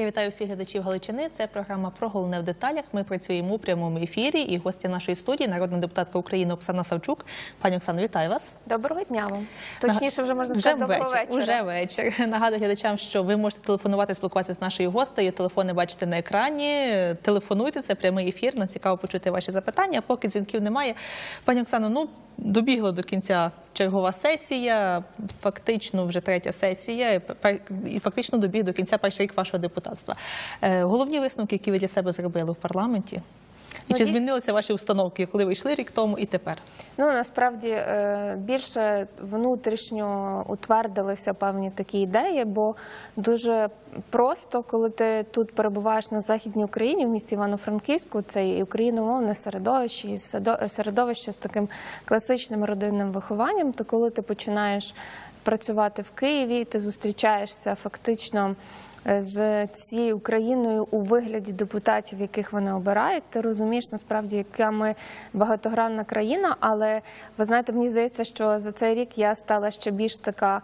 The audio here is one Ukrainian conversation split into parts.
Я вітаю всіх глядачів Галичини. Це програма «Про головне в деталях». Ми працюємо у прямому ефірі. І гостя нашої студії – народна депутатка України Оксана Савчук. Пані Оксано, вітаю вас. Доброго дня вам. Точніше, вже можна сказати, доброго вечора. Уже вечір. Нагадую глядачам, що ви можете телефонувати, спілкуватися з нашою гостею. Телефони бачите на екрані. Телефонуйте, це прямий ефір. Нам цікаво почути ваші запитання. Поки дзвінків немає. Пані Оксано, добігла до кінця чергова сесія, фактично вже третя сесія, і фактично добіг до кінця перший рік вашого депутатства. Головні висновки, які ви для себе зробили в парламенті? І чи змінилися ваші установки, коли ви йшли рік тому і тепер? Насправді, більше внутрішньо утвердилися певні такі ідеї, бо дуже просто, коли ти тут перебуваєш на Західній Україні, в місті Івано-Франківську, це і україномовне середовище, і середовище з таким класичним родинним вихованням, то коли ти починаєш працювати в Києві, ти зустрічаєшся фактично з цією Україною у вигляді депутатів, яких вони обирають, ти розумієш, насправді, яка ми багатогранна країна, але, ви знаєте, мені здається, що за цей рік я стала ще більш така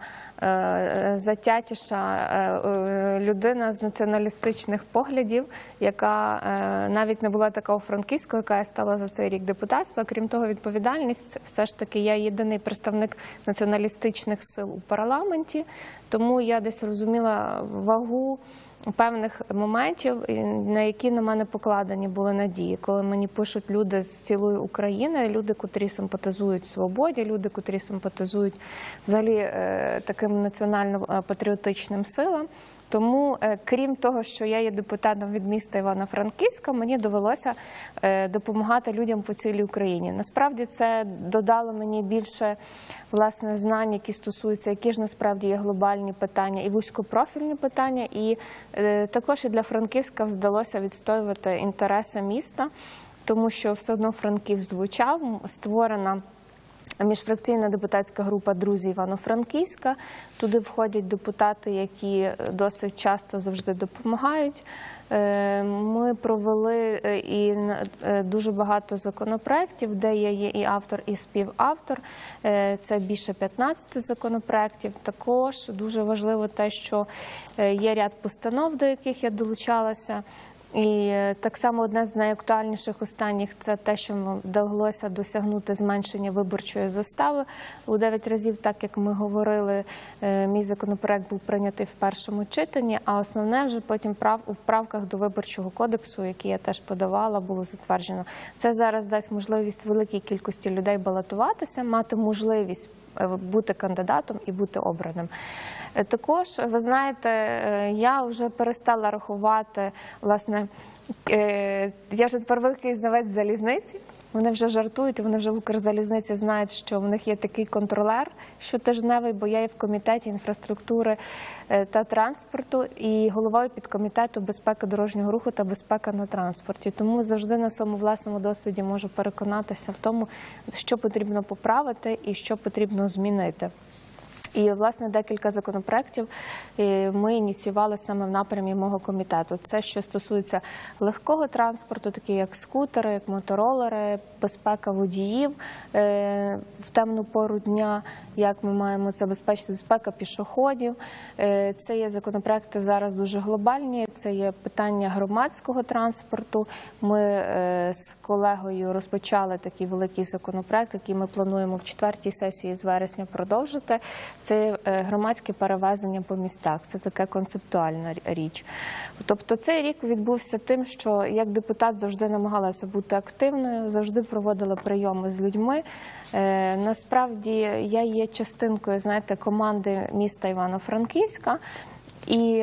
затятіша людина з націоналістичних поглядів, яка навіть не була така у Франківську, яка я стала за цей рік депутатства. Крім того, відповідальність, все ж таки, я єдиний представник націоналістичних сил у парламенті, тому я десь розуміла вагу певних моментів, на які на мене покладені були надії. Коли мені пишуть люди з цілої України, люди, котрі симпатизують свободі, люди, котрі симпатизують взагалі таким національно-патріотичним силам. Тому, крім того, що я є депутатом від міста Івано-Франківська, мені довелося допомагати людям по цілій Україні. Насправді це додало мені більше, власне, знань, які стосуються, які ж насправді є глобальні питання і вузькопрофільні питання. І також і для Франківська вдалося відстоювати інтереси міста, тому що все одно Франківськ звучав, створена міжфракційна депутатська група «Друзі Івано-Франківська». Туди входять депутати, які досить часто завжди допомагають. Ми провели і дуже багато законопроєктів, де я є і автор, і співавтор. Це більше 15 законопроєктів. Також дуже важливо те, що є ряд постанов, до яких я долучалася. І так само одне з найактуальніших останніх – це те, що вдалося досягнути зменшення виборчої застави у 9 разів. Так, як ми говорили, мій законопроект був прийнятий в першому читанні, а основне вже потім у правках до Виборчого кодексу, які я теж подавала, було затверджено. Це зараз дасть можливість великій кількості людей балотуватися, мати можливість бути кандидатом і бути обраним. Також, ви знаєте, я вже перестала рахувати, власне, я вже тепер великий знавець залізниці, вони вже жартують, і вони вже в Укрзалізниці знають, що в них є такий контролер щотижневий, бо я є в комітеті інфраструктури та транспорту і головою підкомітету безпеки дорожнього руху та безпека на транспорті. Тому завжди на своєму власному досвіді можу переконатися в тому, що потрібно поправити і що потрібно змінити. І, власне, декілька законопроєктів ми ініціювали саме в напрямі мого комітету. Це, що стосується легкого транспорту, такі як скутери, як моторолери, безпека водіїв в темну пору дня, як ми маємо забезпечити безпека пішоходів. Це є законопроєкти зараз дуже глобальні, це є питання громадського транспорту. Ми з колегою розпочали такий великий законопроєкт, який ми плануємо в 4-й сесії з вересня продовжити. Це громадське перевезення по містах, це така концептуальна річ. Тобто цей рік відбувся тим, що як депутат завжди намагалася бути активною, завжди проводила прийоми з людьми. Насправді я є частинкою, знаєте, команди міста Івано-Франківська, і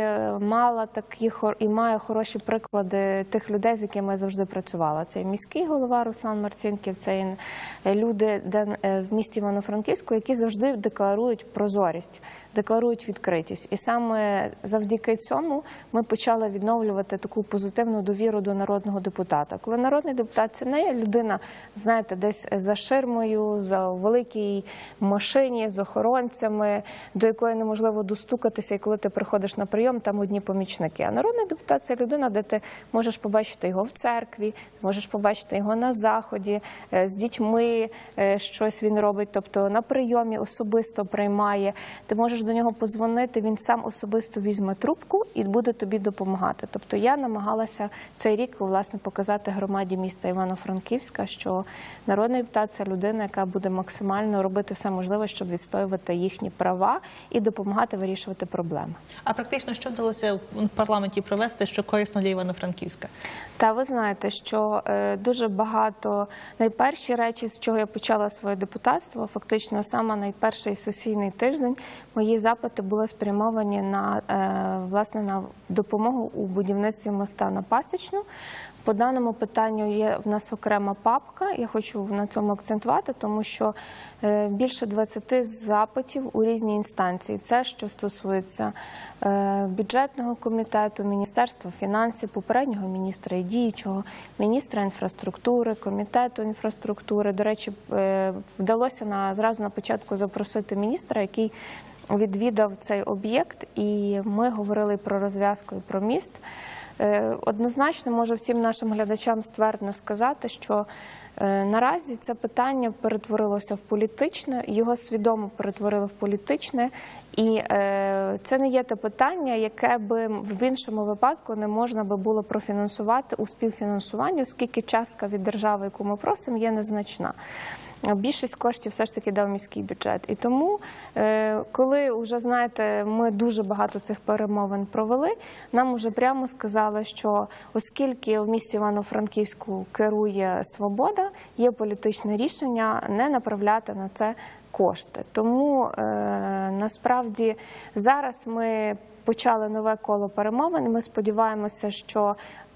маю хороші приклади тих людей, з якими я завжди працювала. Це міський голова Руслан Марцінків, це люди в місті Івано-Франківську, які завжди декларують прозорість, декларують відкритість. І саме завдяки цьому ми почали відновлювати таку позитивну довіру до народного депутата. Коли народний депутат – це не є людина, знаєте, десь за ширмою, за великій машині, з охоронцями, до якої неможливо достукатися, і коли ти приходиш приходиш на прийом, там одні помічники. А народний депутат – це людина, де ти можеш побачити його в церкві, можеш побачити його на заході, з дітьми щось він робить, тобто на прийомі особисто приймає. Ти можеш до нього подзвонити, він сам особисто візьме трубку і буде тобі допомагати. Тобто я намагалася цей рік, власне, показати громаді міста Івано-Франківська, що народний депутат – це людина, яка буде максимально робити все можливе, щоб відстоювати їхні права і допомагати вирішувати проблеми. А практично що вдалося в парламенті провести, що корисно для Івано-Франківська? Та ви знаєте, що дуже багато, найперші речі, з чого я почала своє депутатство, фактично саме найперший сесійний тиждень, мої запити були спрямовані на, власне, на допомогу у будівництві моста на Пасічну. По даному питанню є в нас окрема папка, я хочу на цьому акцентувати, тому що більше 20 запитів у різні інстанції. Це, що стосується бюджетного комітету, Міністерства фінансів, попереднього міністра і діючого, міністра інфраструктури, комітету інфраструктури. До речі, вдалося зразу на початку запросити міністра, який відвідав цей об'єкт, і ми говорили про розв'язку і про міст. Однозначно можу всім нашим глядачам ствердно сказати, що наразі це питання перетворилося в політичне, його свідомо перетворили в політичне, і це не є те питання, яке би в іншому випадку не можна би було профінансувати у співфінансуванні, оскільки частка від держави, яку ми просимо, є незначна. Більшість коштів все ж таки дав міський бюджет. І тому, коли вже, знаєте, ми дуже багато цих перемовин провели, нам вже прямо сказали, що оскільки в місті Івано-Франківську керує «Свобода», є політичне рішення не направляти на це кошти. Тому, насправді, зараз ми почали нове коло перемовин, і ми сподіваємося, що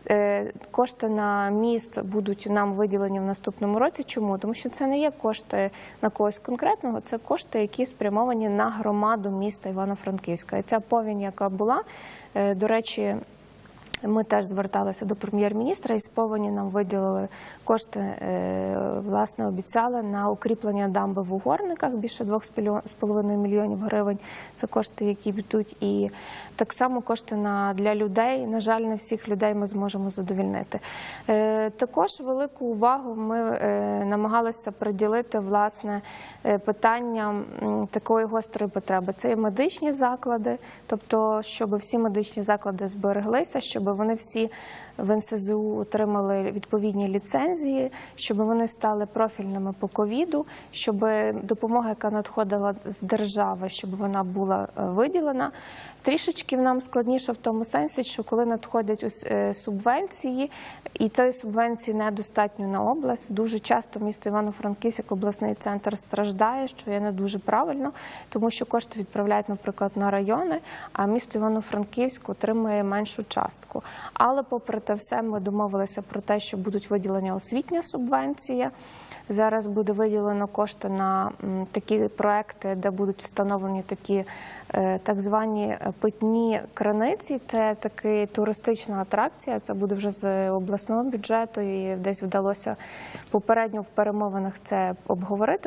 кошти на міст будуть нам виділені в наступному році. Чому? Тому що це не є кошти на когось конкретного, це кошти, які спрямовані на громаду міста Івано-Франківська. І ця повінь, яка була, до речі, ми теж зверталися до прем'єр-міністра, і з повені нам виділили кошти, власне, обіцяли на укріплення дамби в Угорниках, більше 2,5 мільйонів гривень. Це кошти, які йдуть, і так само кошти для людей. На жаль, не всіх людей ми зможемо задовольнити. Також велику увагу ми намагалися приділити, власне, питанням такої гострої потреби. Це і медичні заклади, тобто, щоб всі медичні заклади збереглися, щоб вони всі в НСЗУ отримали відповідні ліцензії, щоб вони стали профільними по ковіду, щоб допомога, яка надходила з держави, щоб вона була виділена. Трішечки нам складніше в тому сенсі, що коли надходять субвенції, і тої субвенції недостатньо на область, дуже часто місто Івано-Франківськ, як обласний центр, страждає, що є не дуже правильно, тому що кошти відправляють, наприклад, на райони, а місто Івано-Франківськ отримує меншу частку. Але попри те все ми домовилися про те, що будуть виділення освітня субвенція. Зараз буде виділено кошти на такі проекти, де будуть встановлені такі так звані питні криниці. Це така туристична атракція, це буде вже з обласного бюджету, і десь вдалося попередньо в перемовинах це обговорити.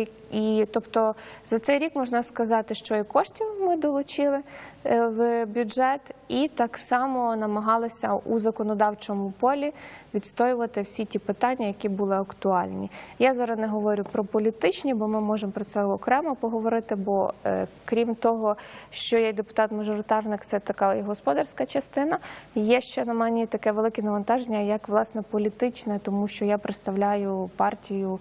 Тобто за цей рік можна сказати, що і коштів ми долучили в бюджет, і так само намагалися у законодавчому полі відстоювати всі ті питання, які були актуальні. Я зараз не говорю про політичні, бо ми можемо про це окремо поговорити, бо крім того, що я депутат-мажоритарник, це така і господарська частина, є ще на мені таке велике навантаження, як, власне, політичне, тому що я представляю партію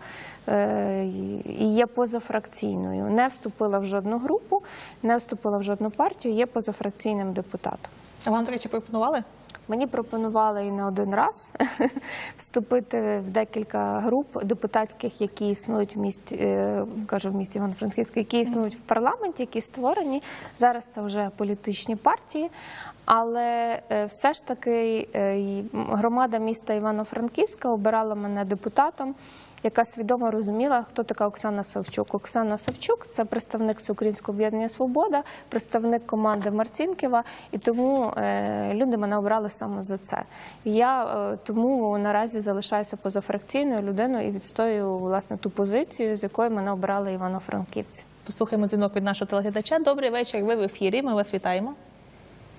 і є позафракційною. Не вступила в жодну групу, не вступила в жодну партію, є позафракційним депутатом. А вам, до речі, пропонували? Мені пропонували і не один раз вступити в декілька груп депутатських, які існують в місті Івано-Франківську, які існують в парламенті, які створені. Зараз це вже політичні партії, але все ж таки громада міста Івано-Франківська обирала мене депутатом, яка свідомо розуміла, хто така Оксана Савчук. Оксана Савчук – це представник Всеукраїнського об'єднання «Свобода», представник команди Марцінкєва, і тому люди мене обрали саме за це. Я тому наразі залишаюся позафракційною людиною і відстоюю, власне, ту позицію, з якої мене обрали івано-франківці. Послухаємо дзвінок від нашого телеглядача. Добрий вечір, ви в ефірі, ми вас вітаємо.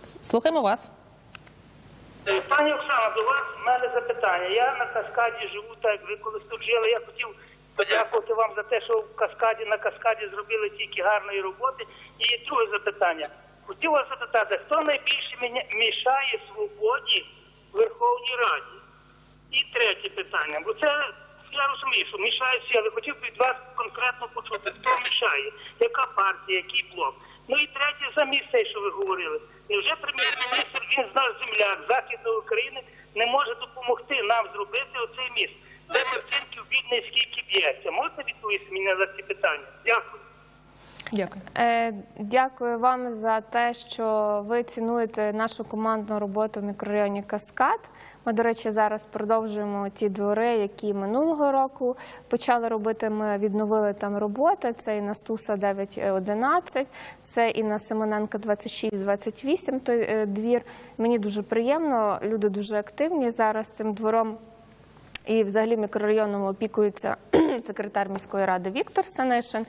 Слухаємо вас. Пані Оксана, до вас в мене запитання. Я на Каскаді живу, так як ви колись тут жили. Я хотів подякувати вам за те, що на Каскаді зробили тільки гарної роботи. І друге запитання. Хотів вас запитати, хто найбільше мішає свободі в Верховній Раді? І третє питання. Бо це, я розумію, що мішає всі, але хотів би від вас конкретно почути, хто мішає, яка партія, який блок. Ну і третє, за місце, що ви говорили. Невже прем'єр-міністр, він з наш земляк Західної України, не може допомогти нам зробити оцей міст? Де Марцинків бідний, скільки б'ється? Можете відповісти мені на ці питання? Дякую. Дякую. Дякую вам за те, що ви цінуєте нашу командну роботу в мікрорайоні Каскад. Ми, до речі, зараз продовжуємо ті двори, які минулого року почали робити. Ми відновили там роботи. Це і на Стуса 9-11, це і на Симоненка 26-28 той двір. Мені дуже приємно, люди дуже активні зараз цим двором. І взагалі мікрорайоном опікується секретар міської ради Віктор Сенишин,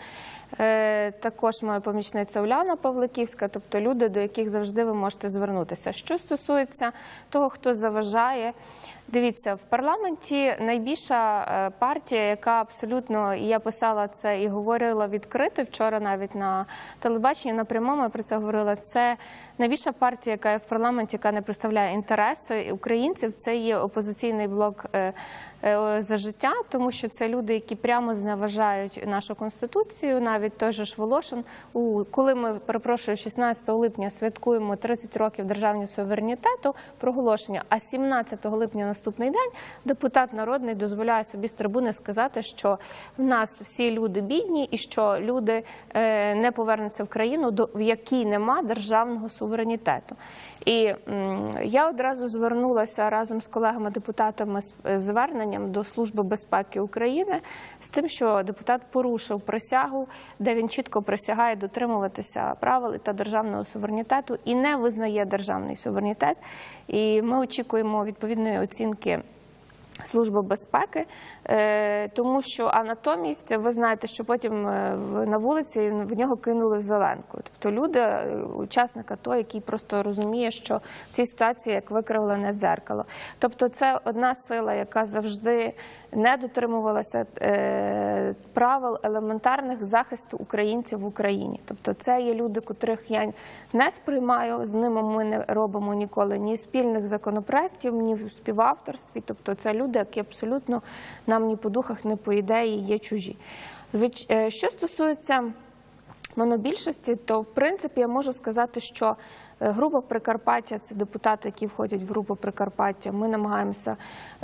також моя помічниця Уляна Павликівська, тобто люди, до яких завжди ви можете звернутися. Що стосується того, хто заважає, дивіться, в парламенті найбільша партія, яка абсолютно, і я писала це і говорила відкрито, вчора навіть на телебаченні напряму я про це говорила, це найбільша партія, яка є в парламенті, яка не представляє інтереси українців, це є опозиційний блок «За життя», тому що це люди, які прямо зневажають нашу Конституцію, навіть той же ж Волошин. Коли ми, перепрошую, 16 липня святкуємо 30 років державного суверенітету, проголошення, а 17 липня наступний день депутат народний дозволяє собі з трибуни сказати, що в нас всі люди бідні і що люди не повернуться в країну, в якій нема державного суверенітету. І я одразу звернулася разом з колегами-депутатами з зверненням до Служби безпеки України з тим, що депутат порушив присягу, де він чітко присягає дотримуватися правил та державного суверенітету і не визнає державний суверенітет. І ми очікуємо відповідної оцінки Служби безпеки, тому що, а натомість, ви знаєте, що потім на вулиці в нього кинули зеленку. Тобто люди, учасник АТО, який просто розуміє, що в цій ситуації як викривлене дзеркало. Тобто це одна сила, яка завжди не дотримувалася правил елементарних захисту українців в Україні. Тобто це є люди, котрих я не сприймаю, з ними ми не робимо ніколи ні спільних законопроєктів, ні в співавторстві. Тобто це люди, які абсолютно нам ні по духах, ні по ідеї є чужі. Що стосується монобільшості, то в принципі я можу сказати, що група Прикарпаття – це депутати, які входять в групу Прикарпаття. Ми намагаємося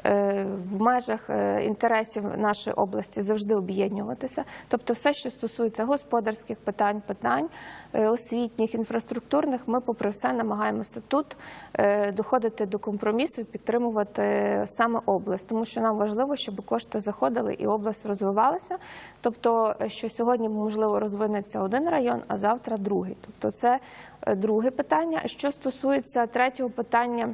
в межах інтересів нашої області завжди об'єднуватися. Тобто все, що стосується господарських питань, освітніх, інфраструктурних, ми попри все намагаємося тут доходити до компромісу і підтримувати саме область. Тому що нам важливо, щоб кошти заходили і область розвивалася. Тобто, що сьогодні, можливо, розвинеться один район, а завтра другий. Тобто це друге питання. Що стосується третього питання,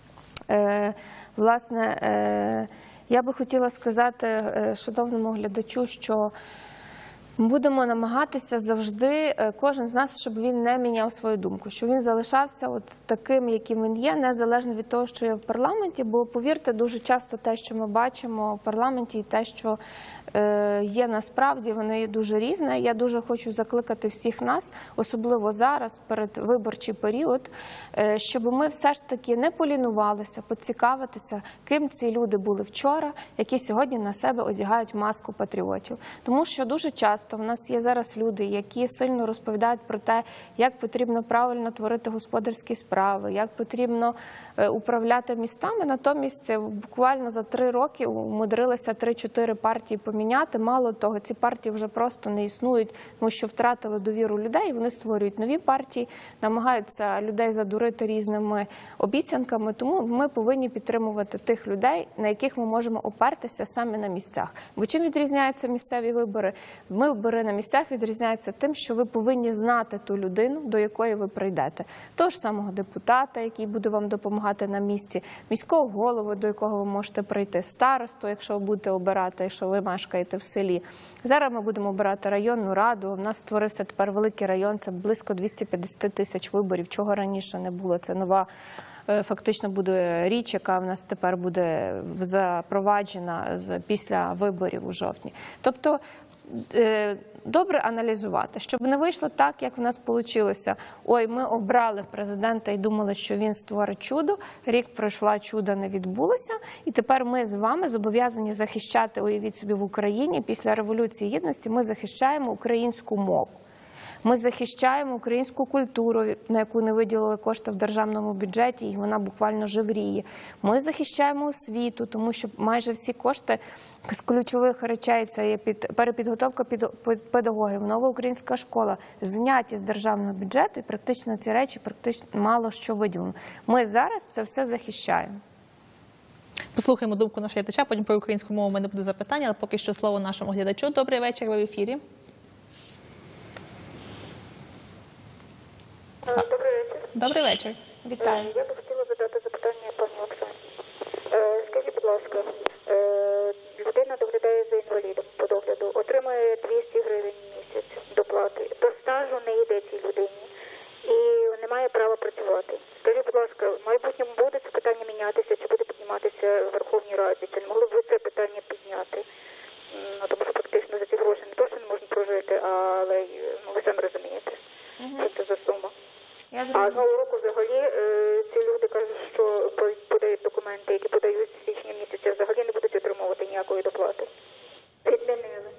власне, я би хотіла сказати шановному глядачу, що будемо намагатися завжди, кожен з нас, щоб він не міняв свою думку, щоб він залишався от таким, яким він є, незалежно від того, що є в парламенті, бо, повірте, дуже часто те, що ми бачимо в парламенті і те, що є насправді, воно є дуже різне. Я дуже хочу закликати всіх нас, особливо зараз, перед виборчий період, щоб ми все ж таки не полінувалися, поцікавитися, ким ці люди були вчора, які сьогодні на себе одягають маску патріотів. Тому що дуже часто в нас є зараз люди, які сильно розповідають про те, як потрібно правильно творити господарські справи, як потрібно управляти містами. Натомість буквально за 3 роки умудрилися 3-4 партії поміняти. Мало того, ці партії вже просто не існують, тому що втратили довіру людей, вони створюють нові партії, намагаються людей задурити різними обіцянками. Тому ми повинні підтримувати тих людей, на яких ми можемо опертися саме на місцях. Бо чим відрізняються місцеві вибори? Ми вибори на місцях відрізняються тим, що ви повинні знати ту людину, до якої ви прийдете. Того ж самого депутата, який буде вам допомагати на місці, міського голову, до якого ви можете прийти, старосту, якщо ви будете обирати, якщо ви мешкаєте в селі. Зараз ми будемо обирати районну раду. У нас створився тепер великий район, це близько 250 тисяч виборів, чого раніше не було. Це нова фактично буде річ, яка в нас тепер буде запроваджена після виборів у жовтні. Тобто добре аналізувати, щоб не вийшло так, як в нас вийшло. Ой, ми обрали президента і думали, що він створить чудо, рік пройшла, чудо не відбулося, і тепер ми з вами зобов'язані захищати, уявіть собі, в Україні, після Революції Гідності ми захищаємо українську мову. Ми захищаємо українську культуру, на яку не виділили кошти в державному бюджеті, і вона буквально живріє. Ми захищаємо освіту, тому що майже всі кошти з ключових речей – це є перепідготовка педагогів, нова українська школа, зняті з державного бюджету, і практично ці речі мало що виділено. Ми зараз це все захищаємо. Послухаємо думку нашого глядача, потім про українську мову в мене буде запитання, але поки що слово нашому глядачу. Добрий вечір, ви в ефірі. Добрий вечір. Добрий вечір. Вітаю. Я би хотіла задати запитання пані Оксані. Скажіть, будь ласка, людина доглядає за інвалідом по догляду, отримує 200 гривень в місяць доплати. До стажу не йде цій людині і не має права працювати. Скажіть, будь ласка, в майбутньому буде це питання мінятися, чи буде підніматися в Верховній Раді? Чи не могли б ви це питання підняти? Ну, тому що практично за ці гроші не то, що не можна прожити, але ви самі розумієте, що це за сума. А з нового року взагалі ці люди кажуть, що подають документи, які подають з січня місяця, взагалі не будуть отримувати ніякої доплати. Відмінили.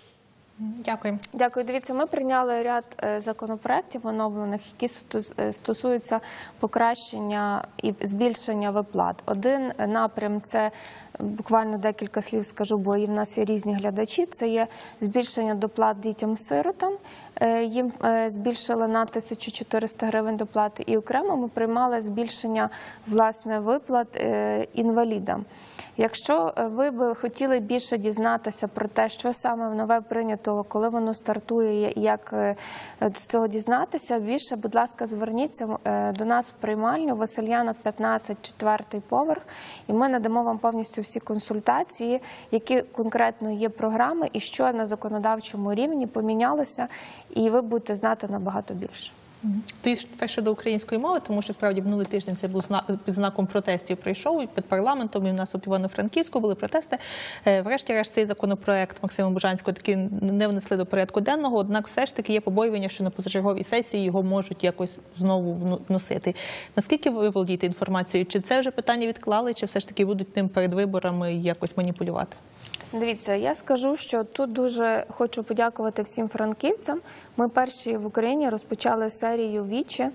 Дякую. Дякую. Дивіться, ми прийняли ряд законопроєктів оновлених, які стосуються покращення і збільшення виплат. Один напрям – це, буквально декілька слів скажу, бо і в нас є різні глядачі, це є збільшення доплат дітям-сиротам. Їм збільшили на 1400 гривень доплати. І окремо ми приймали збільшення, власне, виплат інвалідам. Якщо ви б хотіли більше дізнатися про те, що саме нове прийнято, коли воно стартує, як з цього дізнатися, більше, будь ласка, зверніться до нас в приймальню, Васильянок, 15, 4-й поверх, і ми надамо вам повністю всі консультації, які конкретно є програми і що на законодавчому рівні помінялося, і ви будете знати набагато більше. Тепер щодо української мови, тому що справді минулий тиждень це був під знаком протестів прийшов під парламентом, і в нас тут в Івано-Франківську були протести. Врешті-решт цей законопроект Максима Бужанського таки не внесли до порядку денного, однак все ж таки є побоювання, що на позачерговій сесії його можуть якось знову вносити. Наскільки ви володієте інформацією? Чи це вже питання відклали, чи все ж таки будуть ним перед виборами якось маніпулювати? Дивіться, я скажу, що тут дуже хочу подякувати всім франківцям. Ми перші в Україні розпочали серію «Віче».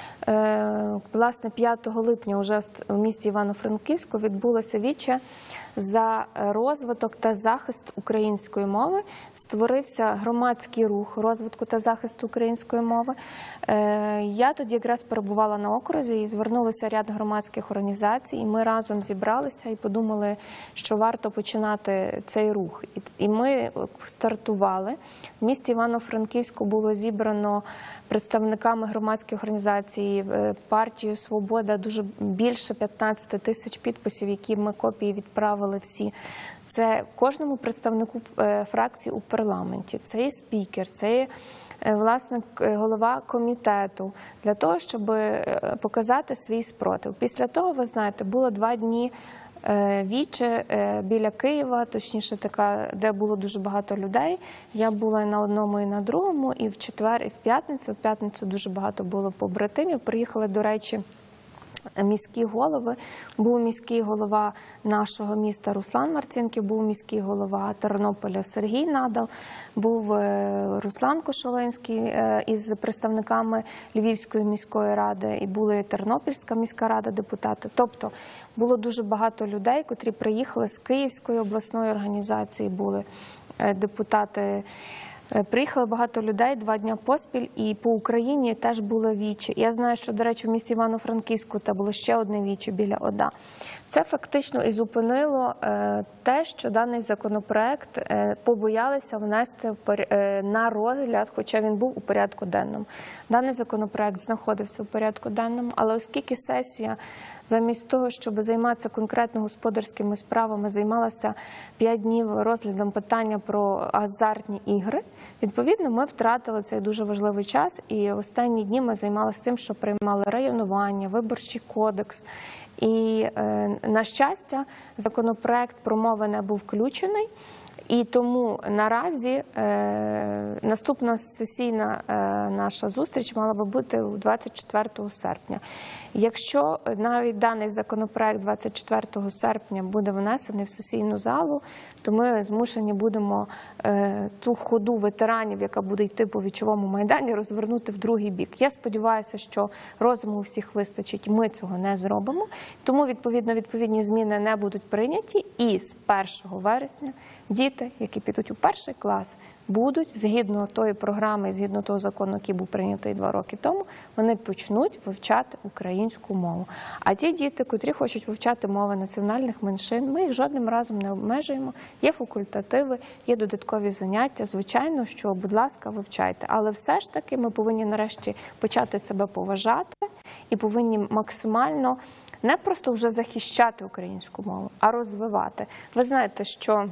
Власне, 5 липня вже в місті Івано-Франківську відбулося «Віче» за розвиток та захист української мови. Створився громадський рух розвитку та захисту української мови. Я тоді якраз перебувала на окрузі і звернулися ряд громадських організацій. І ми разом зібралися і подумали, що варто починати цей рух. І ми стартували. В місті Івано-Франківську було зібрано представниками громадських організацій, партією «Свобода» дуже більше 15 тисяч підписів, які ми копії відправили всі. Це кожному представнику фракції у парламенті. Це є спікер, це є, власне, голова комітету, для того, щоб показати свій спротив. Після того, ви знаєте, було 2 дні «Віче» біля Києва, точніше така, де було дуже багато людей. Я була на одному і на другому, і в четвер, і в п'ятницю. В п'ятницю дуже багато було побратимів. Приїхали, до речі, міські голови. Був міський голова нашого міста Руслан Марцінків, був міський голова Тернополя Сергій Надал, був Руслан Кошулинський із представниками Львівської міської ради, і була Тернопільська міська рада, депутати. Тобто було дуже багато людей, котрі приїхали з Київської обласної організації, були депутати Приїхало багато людей 2 дні поспіль, і по Україні теж було віче. Я знаю, що, до речі, в місті Івано-Франківську та було ще одне віче біля ОДА. Це фактично і зупинило те, що даний законопроект побоялися внести на розгляд, хоча він був у порядку денному. Даний законопроект знаходився у порядку денному, але оскільки сесія замість того, щоб займатися конкретно господарськими справами, займалася 5 днів розглядом питання про азартні ігри, відповідно, ми втратили цей дуже важливий час, і останні дні ми займалися тим, що приймали районування, виборчий кодекс. І, на щастя, законопроект про мови не був включений, і тому наразі наступна сесійна наша зустріч мала би бути 24 серпня. Якщо навіть даний законопроект 24 серпня буде внесений в сесійну залу, то ми змушені будемо ту ходу ветеранів, яка буде йти по Вічовому майдані, розвернути в другий бік. Я сподіваюся, що розуму у всіх вистачить, ми цього не зробимо. Тому, відповідні зміни не будуть прийняті, і з 1 вересня діти, які підуть у 1 клас, будуть, згідно тої програми, згідно того закону, який був прийнятий 2 роки тому, вони почнуть вивчати українську мову. А ті діти, котрі хочуть вивчати мови національних меншин, ми їх жодним разом не обмежуємо. Є факультативи, є додаткові заняття. Звичайно, що, будь ласка, вивчайте. Але все ж таки ми повинні нарешті почати себе поважати і повинні максимально не просто вже захищати українську мову, а розвивати. Ви знаєте, що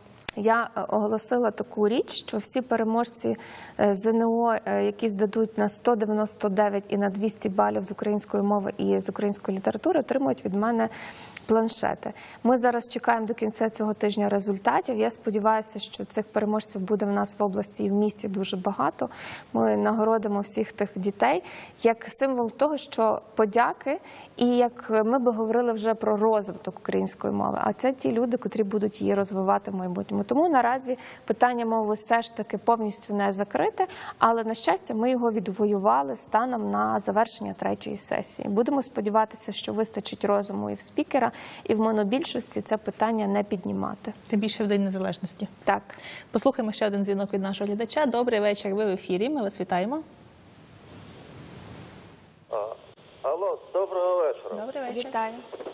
я оголосила таку річ, що всі переможці ЗНО, які здадуть на 199 і на 200 балів з української мови і з української літератури, отримують від мене планшети. Ми зараз чекаємо до кінця цього тижня результатів. Я сподіваюся, що цих переможців буде в нас в області і в місті дуже багато. Ми нагородимо всіх тих дітей як символ того, що подяки, і як ми би говорили вже про розвиток української мови. А це ті люди, котрі будуть її розвивати в майбутньому. Тому наразі питання мови все ж таки повністю не закрите, але, на щастя, ми його відвоювали станом на завершення 3-ї сесії. Будемо сподіватися, що вистачить розуму і в спікера, і в монобільшості це питання не піднімати. Тим більше в День Незалежності. Так. Послухаємо ще один дзвінок від нашого глядача. Добрий вечір, ви в ефірі, ми вас вітаємо. Алло, доброго вечора. Добрий вечір. Вітаю.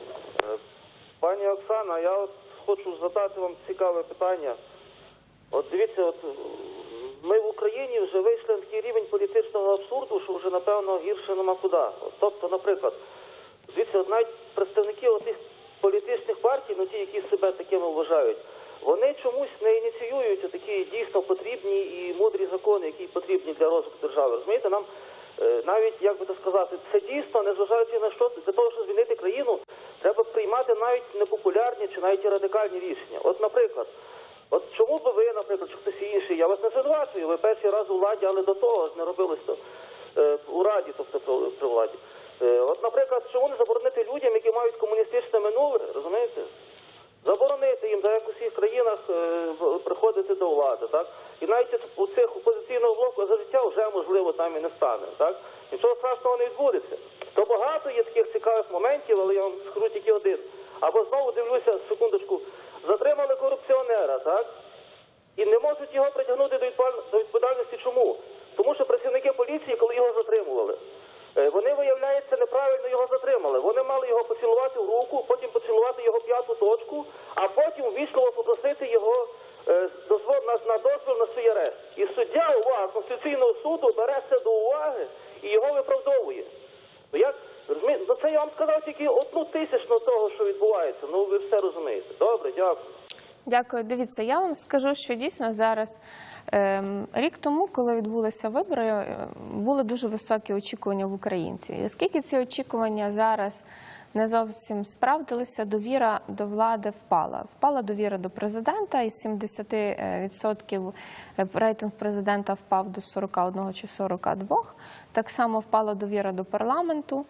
Пані Оксана, я хочу задати вам цікаве питання. От дивіться, ми в Україні вже вийшли на такий рівень політичного абсурду, що вже, напевно, гірше нема куди. Тобто, наприклад, дивіться, навіть представники отих політичних партій, ті, які себе такими вважають, вони чомусь не ініціюють такі дійсно потрібні і мудрі закони, які потрібні для розвитку держави. Розумієте, нам навіть, як би то сказати, це дійсно, незважаючи на що, для того, щоб змінити країну, треба приймати навіть непопулярні чи навіть і радикальні рішення. От, наприклад, чому би ви, наприклад, чи хтось інший, я вас не звинувачую, ви перший раз у владі, але до того ж не робилось то у Раді, тобто при владі. От, наприклад, чому не заборонити людям, які мають комуністичне минуле, розумієте? Заборонити їм, як у всіх країнах, приходити до влади, так? І навіть у цих опозиційного блоку за життя вже, можливо, там і не стане, так? Нічого страшного не відбудеться. То багато є таких цікавих моментів, але я вам скажу тільки один. Або знову дивлюся, секундочку, затримали корупціонера, так? І не можуть його притягнути до відповідальності. Чому? Тому що працівники поліції, коли його затримували, вони, виявляється, неправильно його затримали. Вони мали його поцілувати в руку, потім поцілувати його п'яту точку, а потім ввічливо попросити його на дозвіл на свій арешт. І суддя, увага, Конституційного суду бере це до уваги і його виправдовує. Це я вам сказав тільки 1/1000 того, що відбувається. Ну, ви все розумієте. Добре, дякую. Дякую. Дивіться, я вам скажу, що дійсно зараз, рік тому, коли відбулися вибори, були дуже високі очікування в українців. І оскільки ці очікування зараз не зовсім справдилися, довіра до влади впала. Впала довіра до президента, із 70% рейтинг президента впав до 41 чи 42. Так само впала довіра до парламенту.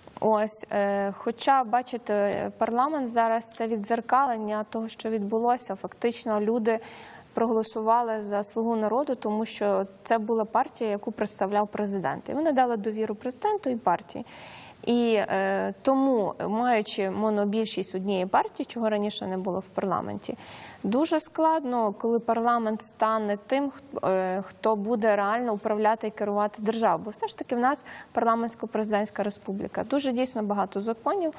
Хоча, бачите, парламент зараз – це віддзеркалення того, що відбулося. Фактично люди проголосували за «Слугу народу», тому що це була партія, яку представляв президент. І вони дали довіру президенту і партії. І тому, маючи монобільшість однієї партії, чого раніше не було в парламенті, дуже складно, коли парламент стане тим, хто буде реально управляти і керувати державою. Бо все ж таки в нас парламентсько-президентська республіка. Дуже дійсно багато законів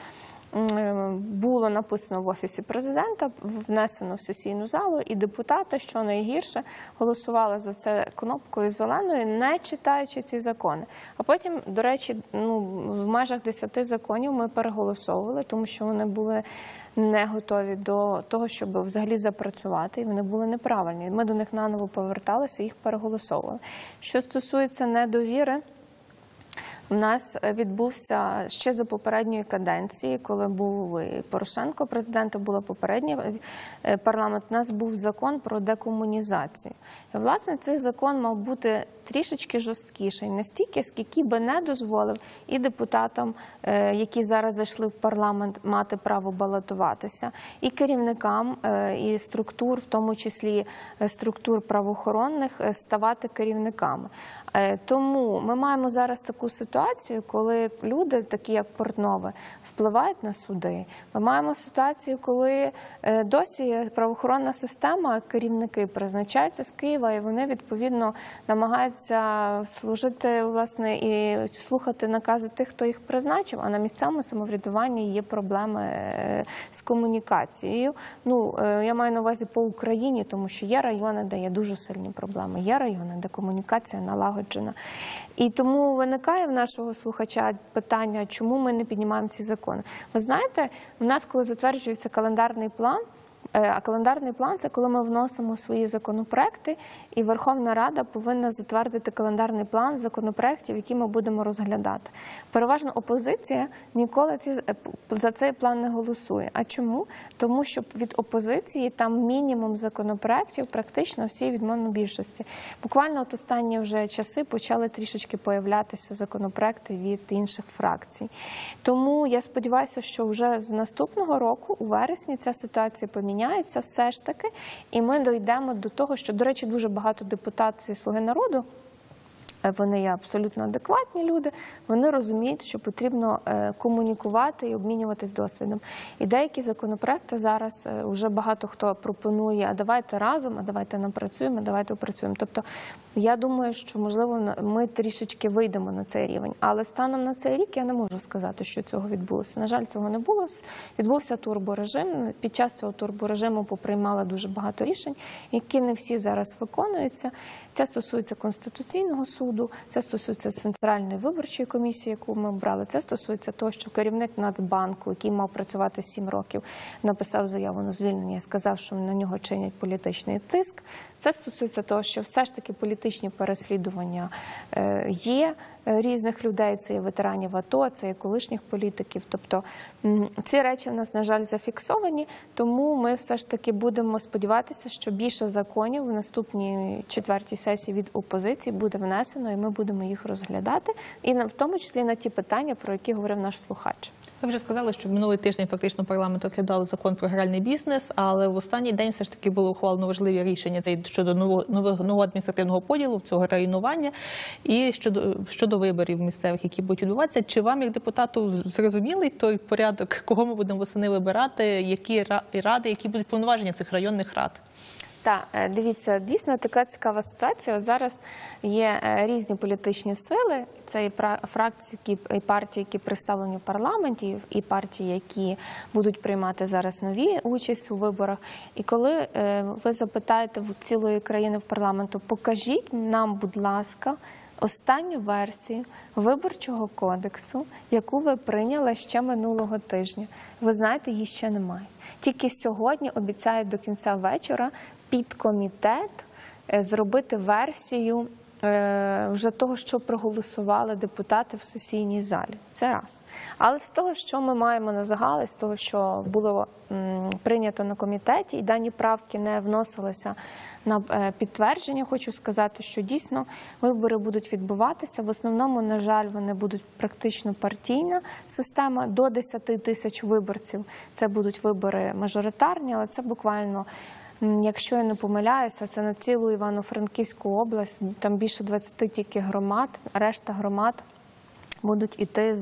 було написано в Офісі президента, внесено в сесійну залу, і депутати, що найгірше, голосували за це кнопкою зеленою, не читаючи ці закони. А потім, до речі, в межах 10 законів ми переголосовували, тому що вони були не готові до того, щоб взагалі запрацювати, і вони були неправильні. Ми до них наново поверталися і їх переголосовували. Що стосується недовіри, у нас відбувся ще за попередньої каденції, коли був і Порошенко президентом, була попередній парламент, у нас був закон про декомунізацію. І, власне, цей закон мав бути трішечки жорсткіший, настільки, скільки би не дозволив і депутатам, які зараз зайшли в парламент, мати право балотуватися, і керівникам, і структур, в тому числі структур правоохоронних, ставати керівниками. Тому ми маємо зараз таку ситуацію, коли люди, такі як Портнове, впливають на суди. Ми маємо ситуацію, коли досі правоохоронна система, керівники призначаються з Києва, і вони, відповідно, намагаються служити, власне, і слухати накази тих, хто їх призначив, а на місцевому самоврядуванні є проблеми з комунікацією. Я маю на увазі по Україні, тому що є райони, де є дуже сильні проблеми, є райони, де комунікація налагоджена. І тому виникає в нашого слухача питання, чому ми не піднімаємо ці закони. Ви знаєте, в нас, коли затверджується календарний план, а календарний план – це коли ми вносимо свої законопроекти, і Верховна Рада повинна затвердити календарний план законопроектів, які ми будемо розглядати. Переважно опозиція ніколи за цей план не голосує. А чому? Тому що від опозиції там мінімум законопроектів, практично всі від монобільшості. Буквально от останні вже часи почали трішечки появлятися законопроекти від інших фракцій. Тому я сподіваюся, що вже з наступного року, у вересні, ця ситуація поміняється все ж таки, і ми дійдемо до того, що, до речі, дуже багато депутатів «Слуги народу», вони є абсолютно адекватні люди, вони розуміють, що потрібно комунікувати і обмінюватись досвідом. І деякі законопроекти зараз вже багато хто пропонує, а давайте разом, а давайте напрацюємо, а давайте опрацюємо. Тобто, я думаю, що, можливо, ми трішечки вийдемо на цей рівень. Але станом на цей рік я не можу сказати, що цього відбулося. На жаль, цього не було. Відбувся турборежим. Під час цього турборежиму поприймали дуже багато рішень, які не всі зараз виконуються. Це стосується Конституційного суду, це стосується Центральної виборчої комісії, яку ми обрали, це стосується того, що керівник Нацбанку, який мав працювати 7 років, написав заяву на звільнення і сказав, що на нього чинять політичний тиск. Це стосується того, що все ж таки політичні переслідування є різних людей, це є ветеранів АТО, це є колишніх політиків. Тобто ці речі в нас, на жаль, зафіксовані, тому ми все ж таки будемо сподіватися, що більше законів в наступній 4-й сесії від опозиції буде внесено, і ми будемо їх розглядати, і в тому числі на ті питання, про які говорив наш слухач. Ви вже сказали, що минулий тиждень фактично парламент розглядав закон про гральний бізнес, але в останній день все ж таки було ухвалено важливі рішення щодо нового адміністративного поділу, цього районування, і щодо виборів місцевих, які будуть відбуватися. Чи вам, як депутату, зрозумілий той порядок, кого ми будемо восени вибирати, які ради, які будуть повноваження цих районних рад? Так, дивіться, дійсно така цікава ситуація. Зараз є різні політичні сили, це і фракції, і партії, які представлені в парламенті, і партії, які будуть приймати зараз нові участь у виборах. І коли ви запитаєте в цілої країни в парламенту, покажіть нам, будь ласка, останню версію Виборчого кодексу, яку ви прийняли ще минулого тижня. Ви знаєте, її ще немає. Тільки сьогодні обіцяють до кінця вечора підкомітет зробити версію вже того, що проголосували депутати в сесійній залі. Це раз. Але з того, що ми маємо на загал, з того, що було прийнято на комітеті, і дані правки не вносилися на підтвердження, хочу сказати, що дійсно вибори будуть відбуватися. В основному, на жаль, вони будуть практично партійна система, до 10 тисяч виборців. Це будуть вибори мажоритарні, але це буквально, якщо я не помиляюся, це на цілу Івано-Франківську область, там більше 20 тільки громад, решта громад будуть іти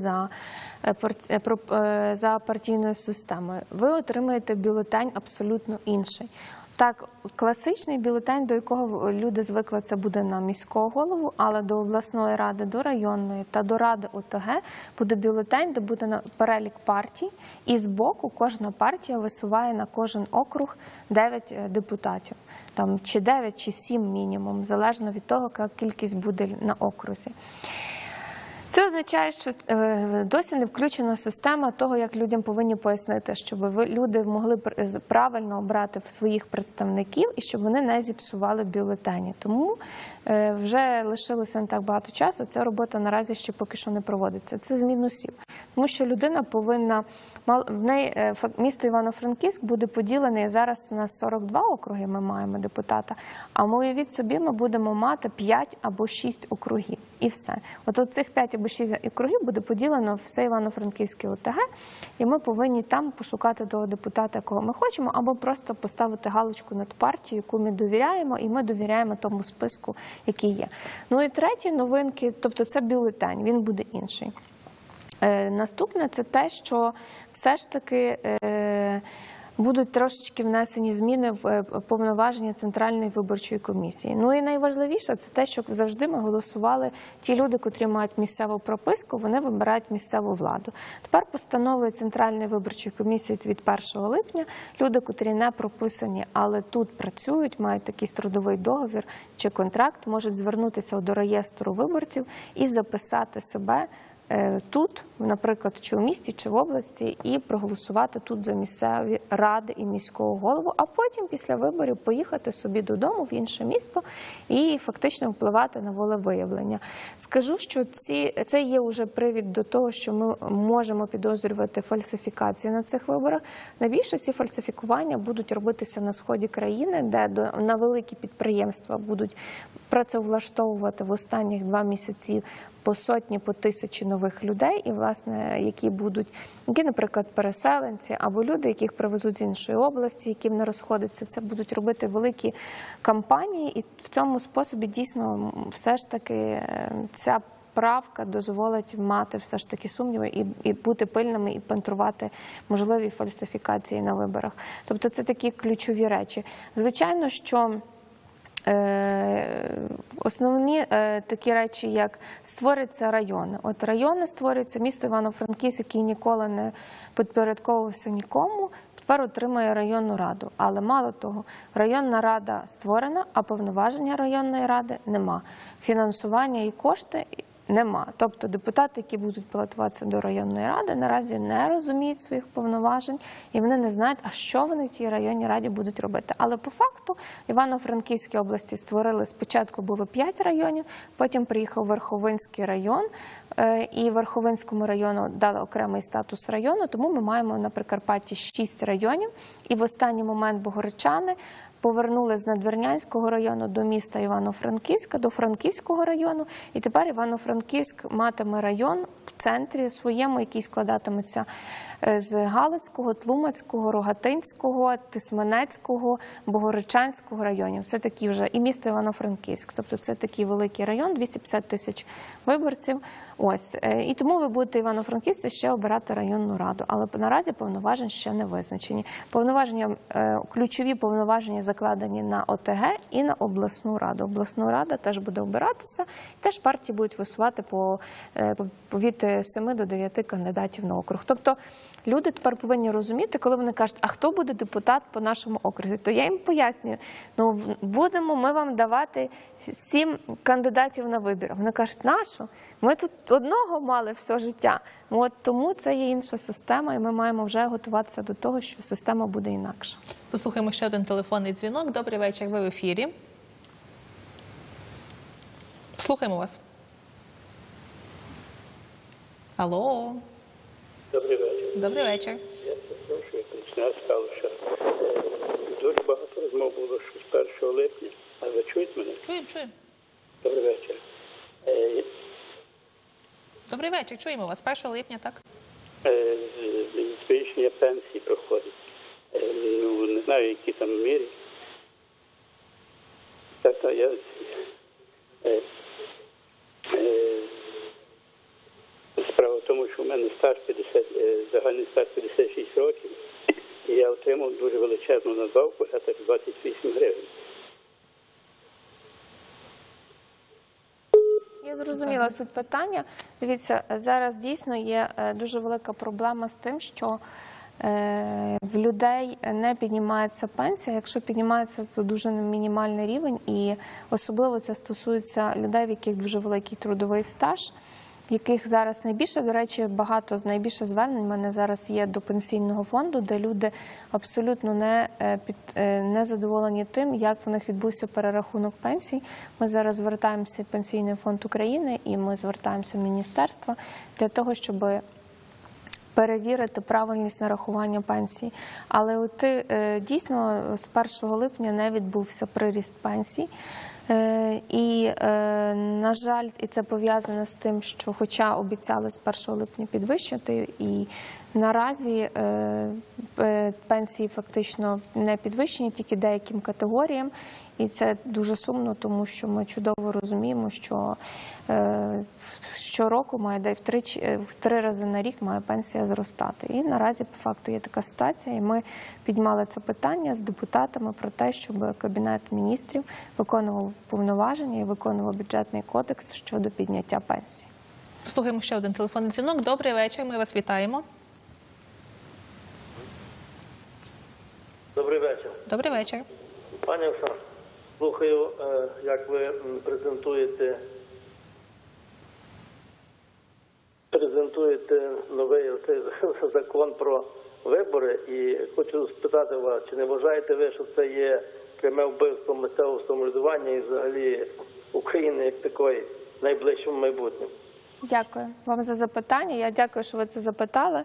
за партійною системою. Ви отримаєте бюлетень абсолютно інший. Так, класичний бюлетень, до якого люди звикли, це буде на міського голову, але до обласної ради, до районної та до ради ОТГ буде бюлетень, де буде перелік партій, і збоку кожна партія висуває на кожен округ 9 депутатів. Там чи 9, чи 7 мінімум, залежно від того, яка кількість буде на окрузі. Це означає, що досі не включена система того, як людям повинні пояснити, щоб люди могли правильно обрати своїх представників і щоб вони не зіпсували бюлетені. Тому вже лишилося не так багато часу, ця робота наразі ще поки що не проводиться. Це з мінусів. Тому що людина повинна, місто Івано-Франківськ буде поділене, зараз у нас 42 округи ми маємо депутата, а уявіть собі, ми будемо мати 5 або 6 округів і все. От цих 5 або 6 округів буде поділено все Івано-Франківське ОТГ, і ми повинні там пошукати того депутата, якого ми хочемо, або просто поставити галочку над партією, яку ми довіряємо, і ми довіряємо тому списку, який є. Ну і треті новинки, тобто це бюлетень, він буде інший. Наступне – це те, що все ж таки будуть трошечки внесені зміни в повноваження Центральної виборчої комісії. Ну і найважливіше – це те, що завжди ми голосували, ті люди, котрі мають місцеву прописку, вони вибирають місцеву владу. Тепер постановою Центральної виборчої комісії від 1 липня люди, котрі не прописані, але тут працюють, мають якийсь трудовий договір чи контракт, можуть звернутися до реєстру виборців і записати себе тут, наприклад, чи в місті, чи в області, і проголосувати тут за місцеві ради і міського голову, а потім після виборів поїхати собі додому в інше місто і фактично впливати на волевиявлення. Скажу, що це є вже привід до того, що ми можемо підозрювати фальсифікації на цих виборах. Найбільше ці фальсифікування будуть робитися на сході країни, де на великі підприємства будуть працевлаштовувати в останніх 2 місяці по сотні, по тисячі нових людей, і, власне, які, наприклад, переселенці, або люди, яких привезуть з іншої області, яким не розходиться, це будуть робити великі кампанії, і в цьому способі дійсно все ж таки ця правка дозволить мати все ж таки сумніви і бути пильними, і пантрувати можливі фальсифікації на виборах. Тобто це такі ключові речі. Звичайно, що основні такі речі, як створюються райони. От райони створюються, місто Івано-Франківськ, який ніколи не підпорядковувався нікому, тепер отримує районну раду. Але мало того, районна рада створена, а повноваження районної ради нема. Фінансування і кошти нема. Тобто депутати, які будуть балотуватися до районної ради, наразі не розуміють своїх повноважень, і вони не знають, а що вони в тій районній раді будуть робити. Але по факту в Івано-Франківській області створили, спочатку було 5 районів, потім приїхав Верховинський район, і Верховинському району дали окремий статус району, тому ми маємо на Прикарпатті 6 районів, і в останній момент богородчани повернули з Надвірнянського району до міста Івано-Франківська, до Франківського району, і тепер Івано-Франківськ матиме район в центрі своєму, який складатиметься з Галицького, Тлумацького, Рогатинського, Тисменецького, Богородчанського районів. Це такі вже і місто Івано-Франківськ. Тобто це такий великий район, 250 тисяч виборців. Ось. І тому ви будете Івано-Франківську ще обирати районну раду. Але наразі повноважень ще не визначені. Ключові повноваження закладені на ОТГ і на обласну раду. Обласна рада теж буде обиратися, і теж партії будуть висувати від 7 до 9 кандидатів на округ. Тобто люди тепер повинні розуміти, коли вони кажуть, а хто буде депутат по нашому окрузі, то я їм пояснюю, будемо ми вам давати 7 кандидатів на вибір. Вони кажуть, нащо? Ми тут одного мали все життя. Тому це є інша система, і ми маємо вже готуватися до того, що система буде інакша. Послухаємо ще один телефонний дзвінок. Добрий вечір, ви в ефірі. Слухаємо вас. Алло. Добрий вечір. Добрий вечір. Я запрошую, не сказав, що дуже багато розмов було що з 1 липня. А ви чуєте мене? Чуємо. Добрий вечір. Добрий вечір, чуємо вас. 1 липня, так? Збільшення пенсії проходить. Не знаю, які там мірі. тому що в мене загальний стаж 56 років, і я отримав дуже величезну надбавку, а так 28 гривень. Я зрозуміла суть питання. Дивіться, зараз дійсно є дуже велика проблема з тим, що в людей не піднімається пенсія. Якщо піднімається, то дуже мінімальний рівень, і особливо це стосується людей, в яких дуже великий трудовий стаж, в яких зараз найбільше, до речі, найбільше звернень в мене зараз є до пенсійного фонду, де люди абсолютно не задоволені тим, як в них відбувся перерахунок пенсій. Ми зараз звертаємося в Пенсійний фонд України і ми звертаємося в міністерство для того, щоб перевірити правильність нарахування пенсій. Але от дійсно з 1 липня не відбувся приріст пенсій. І, на жаль, і це пов'язано з тим, що хоча обіцяли з 1 липня підвищити, і наразі пенсії фактично не підвищені, тільки деяким категоріям. І це дуже сумно, тому що ми чудово розуміємо, що щороку має в 3 рази на рік має пенсія зростати. І наразі по факту є така ситуація, і ми піднімали це питання з депутатами про те, щоб Кабінет міністрів виконував повноваження і виконував бюджетний кодекс щодо підняття пенсій. Слухаємо ще один телефонний дзвінок. Добрий вечір, ми вас вітаємо. Добрий вечір. Добрий вечір. Пані Оксана, слухаю, як ви презентуєте новий закон про вибори, і хочу спитати вас, чи не вважаєте ви, що це є пряме вбивство місцевого самоврядування і взагалі України як такої в найближчому майбутньому? Дякую вам за запитання. Я дякую, що ви це запитали.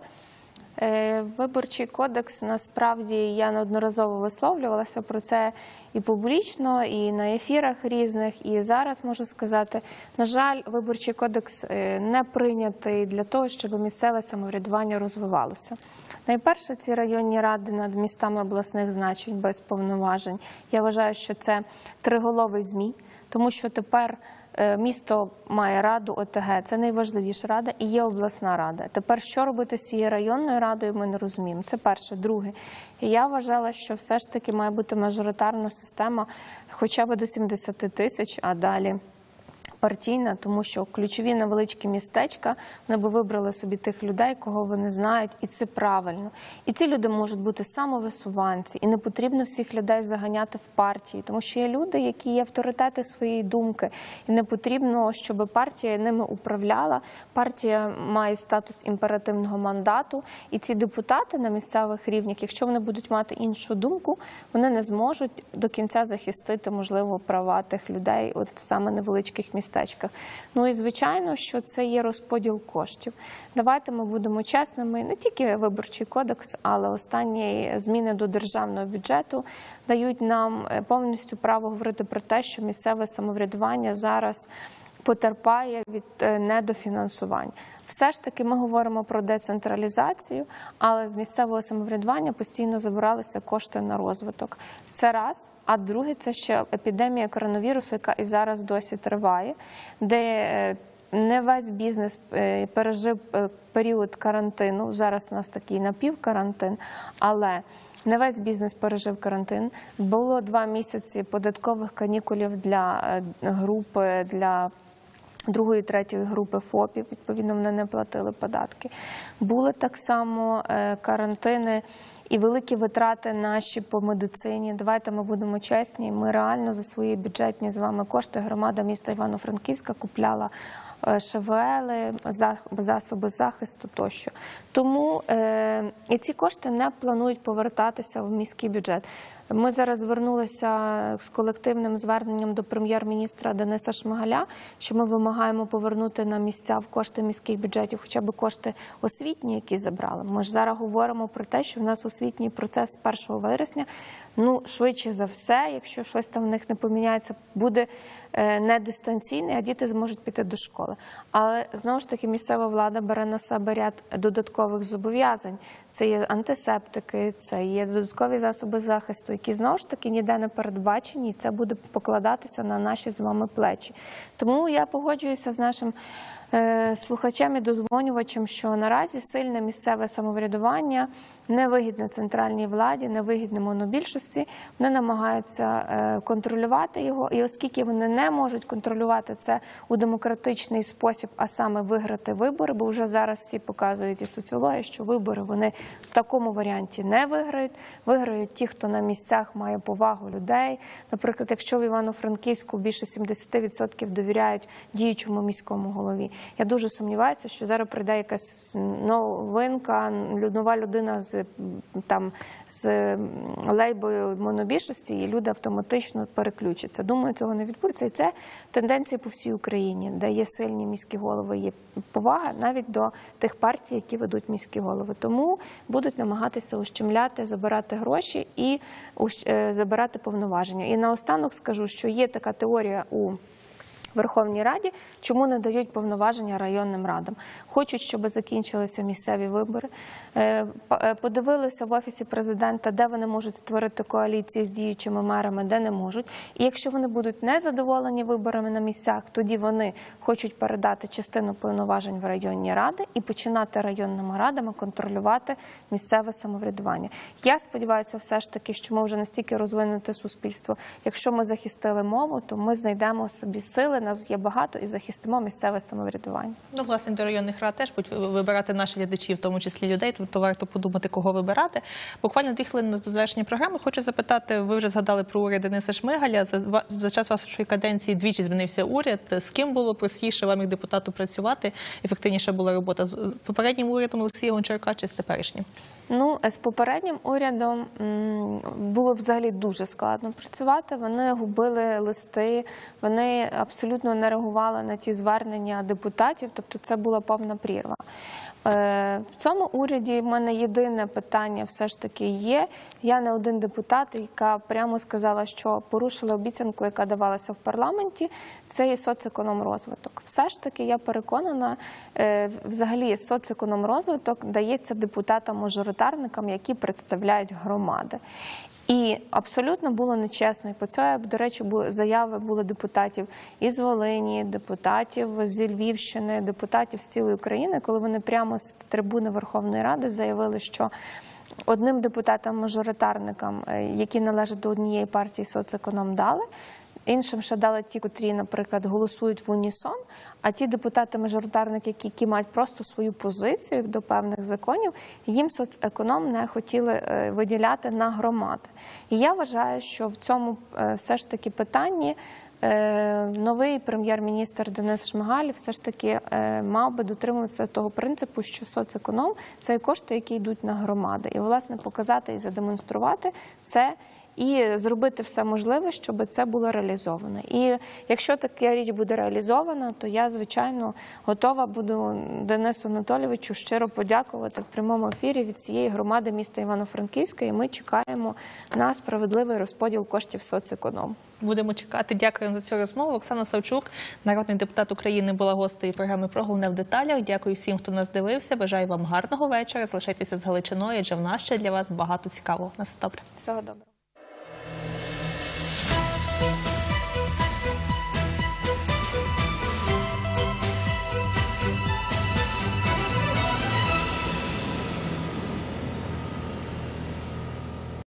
Виборчий кодекс, насправді, я неодноразово висловлювалася про це і публічно, і на ефірах різних, і зараз можу сказати, на жаль, Виборчий кодекс не прийнятий для того, щоб місцеве самоврядування розвивалося. Найперше, ці районні ради над містами обласних значень без повноважень. Я вважаю, що це триголовий змій, тому що тепер місто має раду ОТГ, це найважливіша рада, і є обласна рада. Тепер що робити з цією районною радою, ми не розуміємо. Це перше. Друге. І я вважала, що все ж таки має бути мажоритарна система хоча б до 70 тисяч, а далі партійна, тому що ключові невеличкі містечка, вони б вибрали собі тих людей, кого вони знають, і це правильно. І ці люди можуть бути самовисуванці, і не потрібно всіх людей заганяти в партії, тому що є люди, які є авторитети своєї думки, і не потрібно, щоб партія ними управляла. Партія має статус імперативного мандату, і ці депутати на місцевих рівнях, якщо вони будуть мати іншу думку, вони не зможуть до кінця захистити, можливо, права тих людей, от саме невеличких містечках. Ну і звичайно, що це є розподіл коштів. Давайте ми будемо чесними, не тільки Виборчий кодекс, але останні зміни до державного бюджету дають нам повністю право говорити про те, що місцеве самоврядування зараз потерпає від недофінансування. Все ж таки ми говоримо про децентралізацію, але з місцевого самоврядування постійно забиралися кошти на розвиток. Це раз. А друге, це ще епідемія коронавірусу, яка і зараз досі триває, де не весь бізнес пережив період карантину. Зараз у нас такий напівкарантин, але не весь бізнес пережив карантин. Було 2 місяці податкових канікулів для групи, для другої, третьої групи ФОПів, відповідно, вони не платили податки. Були так само карантини і великі витрати наші по медицині. Давайте ми будемо чесні, ми реально за свої бюджетні з вами кошти, громада міста Івано-Франківська купляла ШВЛи, засоби захисту тощо. Тому і ці кошти не планують повертатися в міський бюджет. Ми зараз звернулися з колективним зверненням до прем'єр-міністра Дениса Шмигаля, що ми вимагаємо повернути на місця в кошти міських бюджетів хоча б кошти освітні, які забрали. Ми ж зараз говоримо про те, що в нас освітній процес з 1 вересня, швидше за все, якщо щось там в них не поміняється, буде не дистанційний, а діти зможуть піти до школи. Але, знову ж таки, місцева влада бере на себе ряд додаткових зобов'язань. Це є антисептики, це є додаткові засоби захисту, які, знову ж таки, ніде не передбачені, і це буде покладатися на наші з вами плечі. Тому я погоджуюся з нашим слухачам і дозвонювачам, що наразі сильне місцеве самоврядування невигідне центральній владі, невигідне монобільшості. Вони намагаються контролювати його, і оскільки вони не можуть контролювати це у демократичний спосіб, а саме виграти вибори, бо вже зараз всі показують і соціологія, що вибори вони в такому варіанті не виграють. Виграють ті, хто на місцях має повагу людей. Наприклад, якщо в Івано-Франківську більше 70% довіряють діючому міському голові. Я дуже сумніваюся, що зараз прийде якась новинка, нова людина з лейбою монобільшості, і люди автоматично переключаться. Думаю, цього не відбудеться. І це тенденція по всій Україні, де є сильні міські голови, є повага навіть до тих партій, які ведуть міські голови. Тому будуть намагатися ущемляти, забирати гроші і забирати повноваження. І наостанок скажу, що є така теорія у Верховній Раді, чому не дають повноваження районним радам. Хочуть, щоб закінчилися місцеві вибори. Подивилися в Офісі Президента, де вони можуть створити коаліції з діючими мерами, де не можуть. І якщо вони будуть незадоволені виборами на місцях, тоді вони хочуть передати частину повноважень в районні ради і починати районними радами контролювати місцеве самоврядування. Я сподіваюся все ж таки, що ми вже настільки розвинуте суспільство. Якщо ми захистили мову, то ми знайдемо собі сили, нас є багато, і захистимо місцеве самоврядування. Ну, власне, до районних рад теж будуть вибирати наші глядачі, в тому числі людей, тобто варто подумати, кого вибирати. Буквально 2 хвилини до завершення програми. Хочу запитати, ви вже згадали про уряд Дениса Шмигаля. За час вашої каденції двічі змінився уряд. З ким було простіше вам, як депутату, працювати? Ефективніша була робота з попереднім урядом Олексія Гончарука чи з теперішнім? Ну, з попереднім урядом було взагалі дуже складно працювати. Вони губили листи, вони абсолютно не реагували на ті звернення депутатів, тобто це була повна прірва. В цьому уряді в мене єдине питання все ж таки є. Я не один депутат, яка прямо сказала, що порушила обіцянку, яка давалася в парламенті, це є соцекономрозвиток. Все ж таки, я переконана, взагалі соцекономрозвиток дається депутатам-мажоритарникам, які представляють громади. І абсолютно було нечесно. І по це, до речі, заяви були депутатів із Волині, депутатів зі Львівщини, депутатів з цілої України, коли вони прямо з трибуни Верховної Ради заявили, що одним депутатам-мажоритарникам, які належать до однієї партії, соцеконом дали, іншим ще дали ті, котрі, наприклад, голосують в унісон, а ті депутати-мажоритарники, які мають просто свою позицію до певних законів, їм соцеконом не хотіли виділяти на громади. І я вважаю, що в цьому все ж таки питанні новий прем'єр-міністр Денис Шмигаль все ж таки мав би дотримуватися того принципу, що соцеконом – це кошти, які йдуть на громади. І, власне, показати і задемонструвати це, і зробити все можливе, щоб це було реалізовано. І якщо така річ буде реалізована, то я, звичайно, готова буду Денису Анатолійовичу щиро подякувати в прямому ефірі від цієї громади міста Івано-Франківська, і ми чекаємо на справедливий розподіл коштів соцеконом. Будемо чекати. Дякуємо за цю розмову. Оксана Савчук, народний депутат України, була гостею програми «Про головне в деталях». Дякую всім, хто нас дивився. Бажаю вам гарного вечора. Залишайтеся з Галичиною, адже в нас ще для вас багато цікавого. На все добре. Всього доброго.